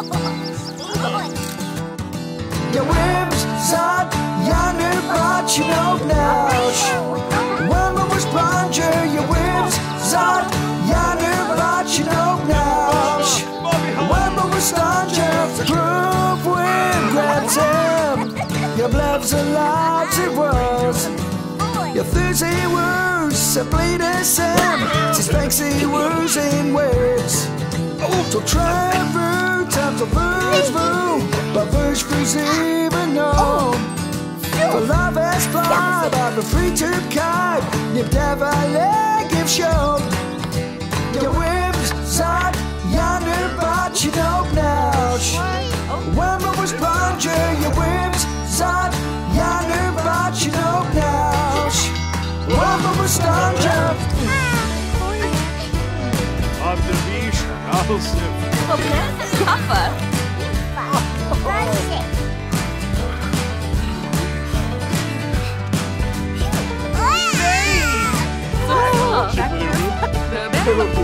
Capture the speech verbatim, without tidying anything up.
Jag whims zat, jag nu bart je nog nausch. When we was plunger, your whims zat, jag nu bart je nog nausch. When we was stanger, proof wind grabs him. Your blabs alive it was. Your thirsty words, simply the same. Tis fancy words in words. So travel, time to verse through, but verse through's even known. For love has fly, but the free to kite. Nip devil give show. Your whims zat, yonder but you don't know. When I was plunger, your whims zat, yonder but you don't know. When I was stanger. Av det blir alltså. Vad blev det? Kaffe? Nej!